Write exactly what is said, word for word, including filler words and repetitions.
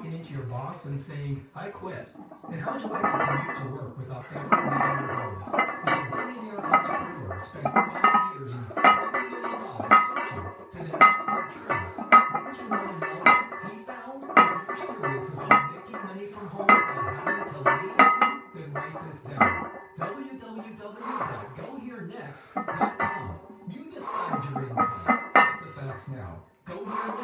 walking into your boss and saying, I quit? And how would you like to commute to work without ever leaving your home? If a billionaire entrepreneur spent five years and twenty million dollars searching for the next big trend, wouldn't you want to know what he found? If you're serious about making money from home without having to leave home, then write this down. w w w dot go here next dot com. You decide your income. Get the facts now. Go here